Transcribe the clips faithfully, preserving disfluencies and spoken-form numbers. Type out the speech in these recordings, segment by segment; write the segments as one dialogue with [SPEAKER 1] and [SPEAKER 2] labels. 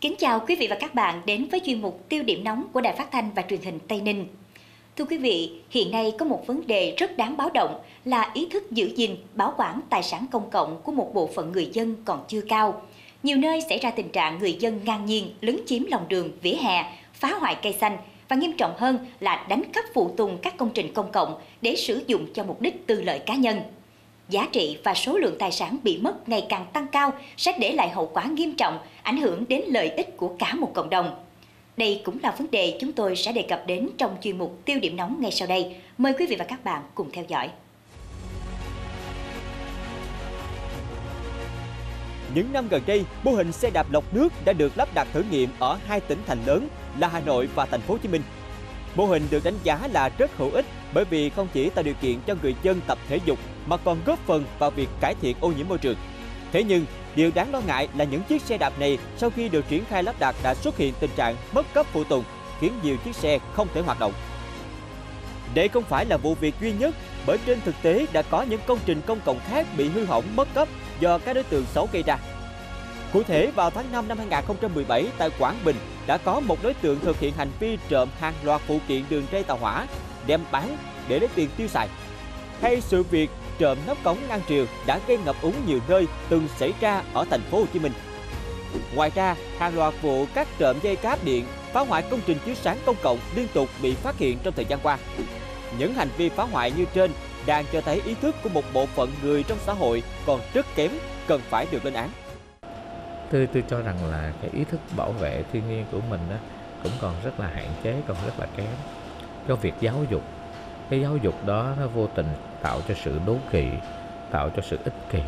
[SPEAKER 1] Kính chào quý vị và các bạn đến với chuyên mục Tiêu điểm nóng của Đài Phát thanh và Truyền hình Tây Ninh. Thưa quý vị, hiện nay có một vấn đề rất đáng báo động là ý thức giữ gìn, bảo quản tài sản công cộng của một bộ phận người dân còn chưa cao. Nhiều nơi xảy ra tình trạng người dân ngang nhiên lấn chiếm lòng đường, vỉa hè, phá hoại cây xanh và nghiêm trọng hơn là đánh cắp phụ tùng các công trình công cộng để sử dụng cho mục đích tư lợi cá nhân. Giá trị và số lượng tài sản bị mất ngày càng tăng cao sẽ để lại hậu quả nghiêm trọng, ảnh hưởng đến lợi ích của cả một cộng đồng. Đây cũng là vấn đề chúng tôi sẽ đề cập đến trong chuyên mục Tiêu điểm nóng ngay sau đây. Mời quý vị và các bạn cùng theo dõi.
[SPEAKER 2] Những năm gần đây, mô hình xe đạp lọc nước đã được lắp đặt thử nghiệm ở hai tỉnh thành lớn là Hà Nội và Thành phố Hồ Chí Minh. Mô hình được đánh giá là rất hữu ích bởi vì không chỉ tạo điều kiện cho người dân tập thể dục mà còn góp phần vào việc cải thiện ô nhiễm môi trường. Thế nhưng, điều đáng lo ngại là những chiếc xe đạp này sau khi được triển khai lắp đặt đã xuất hiện tình trạng mất cấp phụ tùng, khiến nhiều chiếc xe không thể hoạt động. Đây không phải là vụ việc duy nhất, bởi trên thực tế đã có những công trình công cộng khác bị hư hỏng mất cấp do các đối tượng xấu gây ra. Cụ thể, vào tháng năm năm hai nghìn không trăm mười bảy tại Quảng Bình đã có một đối tượng thực hiện hành vi trộm hàng loạt phụ kiện đường ray tàu hỏa, đem bán để lấy tiền tiêu xài. Hay sự việc trộm nắp cống ngăn triều đã gây ngập úng nhiều nơi từng xảy ra ở Thành phố Hồ Chí Minh. Ngoài ra, hàng loạt vụ cắt trộm dây cáp điện, phá hoại công trình chiếu sáng công cộng liên tục bị phát hiện trong thời gian qua. Những hành vi phá hoại như trên đang cho thấy ý thức của một bộ phận người trong xã hội còn rất kém, cần phải được lên án.
[SPEAKER 3] Tôi tôi cho rằng là cái ý thức bảo vệ thiên nhiên của mình đó cũng còn rất là hạn chế, còn rất là kém. Cái việc giáo dục, cái giáo dục đó nó vô tình tạo cho sự đố kỵ, tạo cho sự ích kỷ.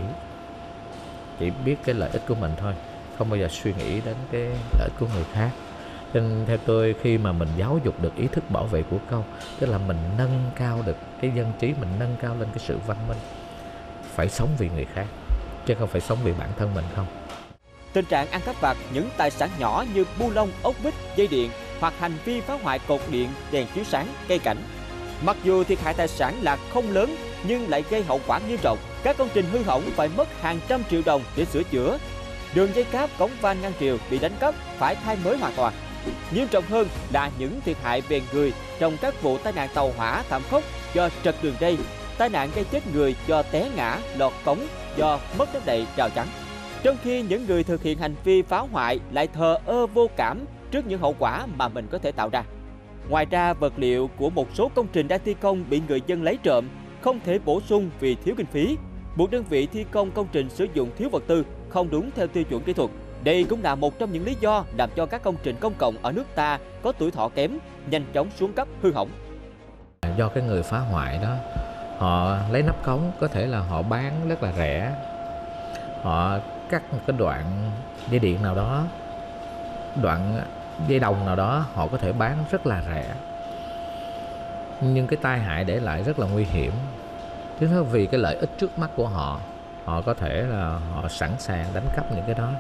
[SPEAKER 3] Chỉ biết cái lợi ích của mình thôi, không bao giờ suy nghĩ đến cái lợi ích của người khác. Cho nên theo tôi, khi mà mình giáo dục được ý thức bảo vệ của công, tức là mình nâng cao được cái dân trí, mình nâng cao lên cái sự văn minh, phải sống vì người khác, chứ không phải sống vì bản thân mình không.
[SPEAKER 2] Tình trạng ăn cắp vặt những tài sản nhỏ như bu lông, ốc vít, dây điện hoặc hành vi phá hoại cột điện, đèn chiếu sáng, cây cảnh. Mặc dù thiệt hại tài sản là không lớn nhưng lại gây hậu quả nghiêm trọng. Các công trình hư hỏng phải mất hàng trăm triệu đồng để sửa chữa. Đường dây cáp, cống van ngăn triều bị đánh cắp phải thay mới hoàn toàn. Nghiêm trọng hơn là những thiệt hại về người trong các vụ tai nạn tàu hỏa thảm khốc do trật đường ray, tai nạn gây chết người do té ngã, lọt cống do mất đất đậy rào chắn. Trong khi những người thực hiện hành vi phá hoại lại thờ ơ vô cảm trước những hậu quả mà mình có thể tạo ra. Ngoài ra, vật liệu của một số công trình đang thi công bị người dân lấy trộm, không thể bổ sung vì thiếu kinh phí. Buộc đơn vị thi công công trình sử dụng thiếu vật tư, không đúng theo tiêu chuẩn kỹ thuật. Đây cũng là một trong những lý do làm cho các công trình công cộng ở nước ta có tuổi thọ kém, nhanh chóng xuống cấp, hư hỏng.
[SPEAKER 3] Do cái người phá hoại đó, họ lấy nắp cống, có thể là họ bán rất là rẻ. Họ cắt một cái đoạn dây điện nào đó, đoạn dây đồng nào đó, họ có thể bán rất là rẻ. Nhưng cái tai hại để lại rất là nguy hiểm. Chứ không vì cái lợi ích trước mắt của họ, họ có thể là họ sẵn sàng đánh cắp những cái đó.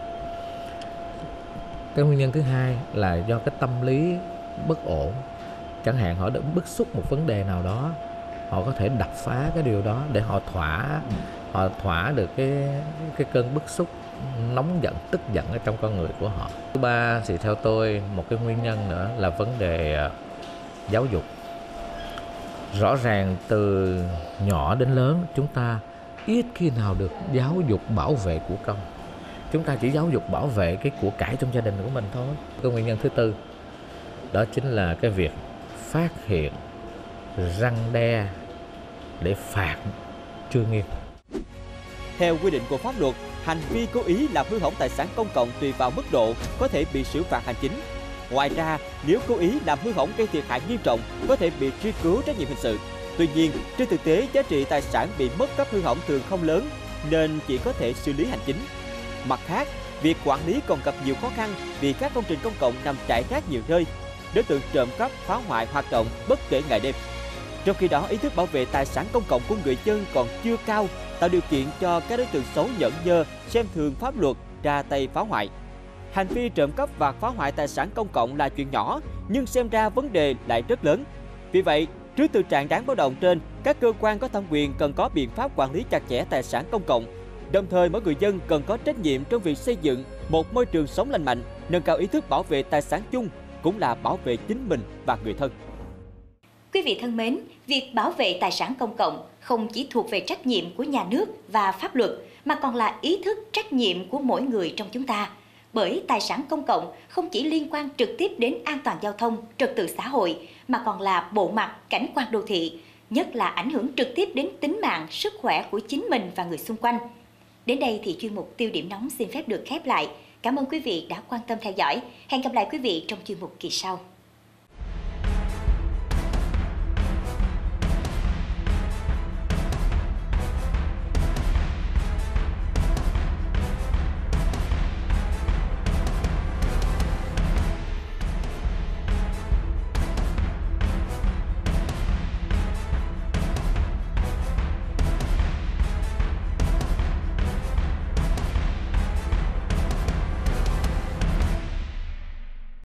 [SPEAKER 3] Cái nguyên nhân thứ hai là do cái tâm lý bất ổn. Chẳng hạn họ đã bức xúc một vấn đề nào đó, họ có thể đập phá cái điều đó để họ thỏa họ thỏa được cái cái cơn bức xúc, nóng giận, tức giận ở trong con người của họ. Thứ ba thì theo tôi, một cái nguyên nhân nữa là vấn đề uh, giáo dục. Rõ ràng từ nhỏ đến lớn chúng ta ít khi nào được giáo dục bảo vệ của công. Chúng ta chỉ giáo dục bảo vệ cái của cải trong gia đình của mình thôi. Cái nguyên nhân thứ tư đó chính là cái việc phát hiện, răn đe để phạt chưa nghiêm.
[SPEAKER 2] Theo quy định của pháp luật, hành vi cố ý làm hư hỏng tài sản công cộng tùy vào mức độ có thể bị xử phạt hành chính. Ngoài ra, nếu cố ý làm hư hỏng gây thiệt hại nghiêm trọng có thể bị truy cứu trách nhiệm hình sự. Tuy nhiên, trên thực tế giá trị tài sản bị mất cấp hư hỏng thường không lớn nên chỉ có thể xử lý hành chính. Mặt khác, việc quản lý còn gặp nhiều khó khăn vì các công trình công cộng nằm rải rác nhiều nơi. Đối tượng trộm cắp, phá hoại hoạt động bất kể ngày đêm. Trong khi đó, ý thức bảo vệ tài sản công cộng của người dân còn chưa cao, tạo điều kiện cho các đối tượng xấu nhẫn nhơ, xem thường pháp luật, ra tay phá hoại. Hành vi trộm cắp và phá hoại tài sản công cộng là chuyện nhỏ, nhưng xem ra vấn đề lại rất lớn. Vì vậy, trước thực trạng đáng báo động trên, các cơ quan có thẩm quyền cần có biện pháp quản lý chặt chẽ tài sản công cộng. Đồng thời, mỗi người dân cần có trách nhiệm trong việc xây dựng một môi trường sống lành mạnh, nâng cao ý thức bảo vệ tài sản chung cũng là bảo vệ chính mình và người thân.
[SPEAKER 1] Quý vị thân mến, việc bảo vệ tài sản công cộng không chỉ thuộc về trách nhiệm của nhà nước và pháp luật, mà còn là ý thức trách nhiệm của mỗi người trong chúng ta. Bởi tài sản công cộng không chỉ liên quan trực tiếp đến an toàn giao thông, trật tự xã hội, mà còn là bộ mặt cảnh quan đô thị, nhất là ảnh hưởng trực tiếp đến tính mạng, sức khỏe của chính mình và người xung quanh. Đến đây thì chuyên mục Tiêu điểm nóng xin phép được khép lại. Cảm ơn quý vị đã quan tâm theo dõi. Hẹn gặp lại quý vị trong chuyên mục kỳ sau.